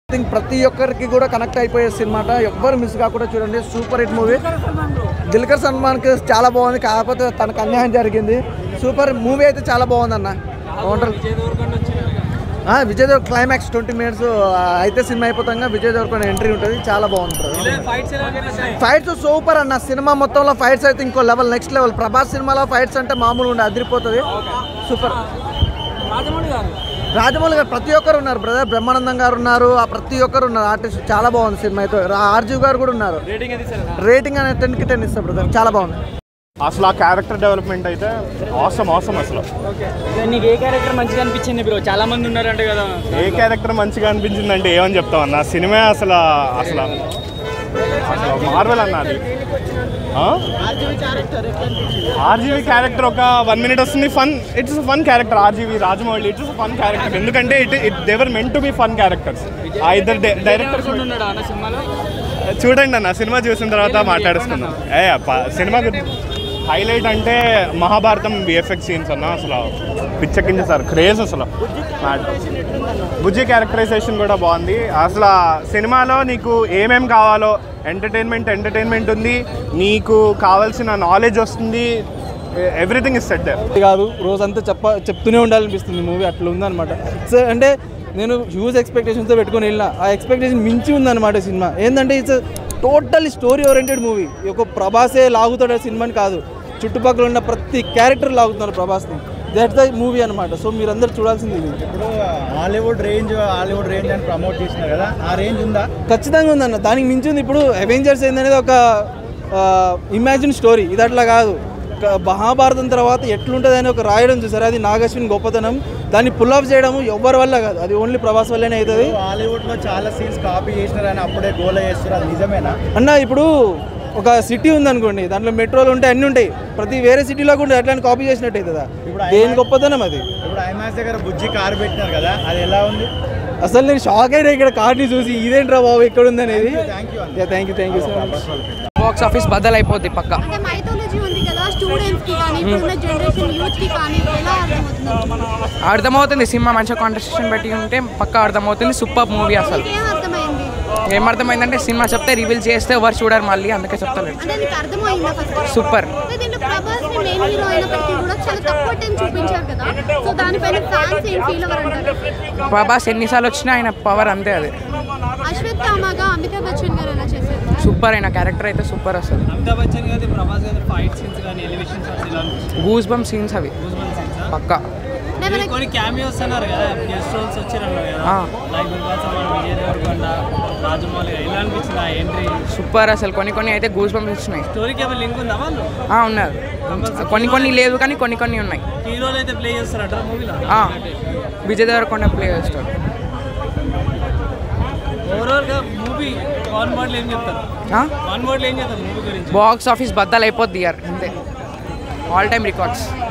Think ప్రతి ఒక్కరికి కూడా కనెక్ట్ అయిపోయే సినిమా, ఎవ్వరు మిస్ కాకుండా చూడండి. Super hit movie. దుల్కర్ సల్మాన్కి చాలా బాగుంది, కాకపోతే తనకు అన్యాయం జరిగింది. సూపర్ మూవీ అయితే చాలా బాగుందన్న. విజయ్ దేవర్ క్లైమాక్స్ 20 minutes అయితే సినిమా అయిపోతాగా విజయ్ దేవరకొండ ఎంట్రీ ఉంటుంది, చాలా బాగుంటుంది. ఫైట్స్ సూపర్ అన్న. సినిమా మొత్తంలో ఫైట్స్ అయితే ఇంకో లెవెల్, నెక్స్ట్ లెవెల్. ప్రభాస్ సినిమాలో ఫైట్స్ అంటే మామూలు ఉండే అదిరిపోతుంది. సూపర్. రాజమౌళి గారు ప్రతి ఒక్కరు ఉన్నారు బ్రదర్. బ్రహ్మానందం గారు ఉన్నారు, ప్రతి ఒక్కరు ఉన్నారు ఆర్టిస్ట్. చాలా బాగుంది సినిమా అయితే. ఆర్జీవ్ గారు కూడా ఉన్నారు. రేటింగ్ అనేది 10కి 10 ఇస్తారు బ్రదర్, చాలా బాగుంది. అసలు ఆ క్యారెక్టర్ డెవలప్మెంట్ అయితే ఆసమ్ అసలు. నీకు ఏ క్యారెక్టర్ మంచిగా అనిపించింది బ్రో? చాలా మంది ఉన్నారంటే కదా. ఏ క్యారెక్టర్ మంచిగా అనిపించింది అంటే ఏమని చెప్తాం అన్న, సినిమా అసలు మార్వెల్ అన్న. అది ఆర్జీవి క్యారెక్టర్ ఒక 1 minute వస్తుంది. It's fun character. RGV Rajamouli it's fun character, ఎందుకంటే they're meant to be fun characters. ఆ ఇద్దరు డైరెక్టర్స్ చూడండి అన్న, సినిమా చూసిన తర్వాత మాట్లాడుతున్నాం. సినిమా హైలైట్ అంటే మహాభారతం విఎఫ్ఎక్స్ సీన్స్ అన్న, అసలు పిచ్చెక్కింది సార్, క్రేజ్ అసలు. బుజ్జి క్యారెక్టరైజేషన్ కూడా బాగుంది. అసలు సినిమాలో నీకు ఏమేమి కావాలో ఎంటర్టైన్మెంట్ ఉంది, నీకు కావాల్సిన నాలెడ్జ్ వస్తుంది, ఎవ్రీథింగ్ ఇస్ సెట్ దేర్. కాదు రోజంతా చెప్తూనే ఉండాలనిపిస్తుంది మూవీ, అట్లా ఉందన్నమాట. సో అంటే నేను హ్యూజ్ ఎక్స్పెక్టేషన్స్తో పెట్టుకొని వెళ్ళిన, ఆ ఎక్స్పెక్టేషన్ మించి ఉందన్నమాట సినిమా. ఏంటంటే it's total story oriented movie. ఒక ప్రభాసే లాగుతాడు సినిమాని కాదు, చుట్టుపక్కల ఉన్న ప్రతి క్యారెక్టర్ లాగుతున్నారు ప్రభాస్ని. దట్స్ ద మూవీ అనమాట. సో మీరందరూ చూడాల్సింది. ఇప్పుడు హాలీవుడ్ రేంజ్ అని ప్రమోట్ చేసినారు కదా, ఆ రేంజ్ ఉందా? ఖచ్చితంగా ఉందన్న, దానికి మించి ఉంది. ఇప్పుడు అవెంజర్స్ ఏందనేది ఒక ఇమాజిన్ స్టోరీ, ఇది అట్లా కాదు. మహాభారతం తర్వాత ఎట్లుంటుంది అని ఒక రాయడం చూసారు, అది నాగశ్విన్ గొప్పతనం. దాన్ని పుల్ ఆఫ్ చేయడం ఎవ్వరి వల్ల కాదు, అది ఓన్లీ ప్రభాస్ వల్లనే అవుతుంది. హాలీవుడ్లో చాలా సీన్స్ కాపీ చేసినారని అప్పుడే గోల చేస్తారు, అది నిజమేనా అన్న? ఇప్పుడు ఒక సిటీ ఉందనుకోండి, దాంట్లో మెట్రోలు ఉంటాయి, అన్నీ ఉంటాయి. ప్రతి వేరే సిటీలో కూడా అట్లాంటి కాపీ చేసినట్టు అవుతుందా? దేని గొప్పతనం అది. ఇప్పుడు ఐమాక్స్ దగ్గర బుజ్జి కారు పెట్టినారు కదా, అది ఎలా ఉంది? అసలు నేను షాక్ అయినా ఇక్కడ కార్ని చూసి, ఇదేంట్రా బాబు ఎక్కడ ఉంది అనేది. Thank you so much. Box office బద్దలైపోద్ది పక్క. అర్థమవుతుంది, సినిమా మంచిగా కాంటెస్టేషన్ పెట్టి ఉంటే పక్క అర్థమవుతుంది. Super movie. అసలు ఏమర్థమైందంటే సినిమా చెప్తే రివీల్ చేస్తే ఎవరు చూడరు మళ్ళీ, అందుకే చెప్తాను. సూపర్. ప్రభాస్ ఎన్నిసార్లు వచ్చినా ఆయన పవర్ అంతే. అది సూపర్, అయిన క్యారెక్టర్ అయితే సూపర్. అసలు గూస్ బంప్ సీన్స్ అవి పక్కా. సూపర్ అసలు. కొన్ని అయితే గూస్ బంప్స్ వచ్చినాయి. ఉన్నారు, కొన్ని లేదు కానీ కొన్ని ఉన్నాయి. విజయ్ దేవరకొండ ప్లే చేస్తాడు. బాక్స్ ఆఫీస్ బద్దలు అయిపోద్ది ఇయర్ అంతే. All time records.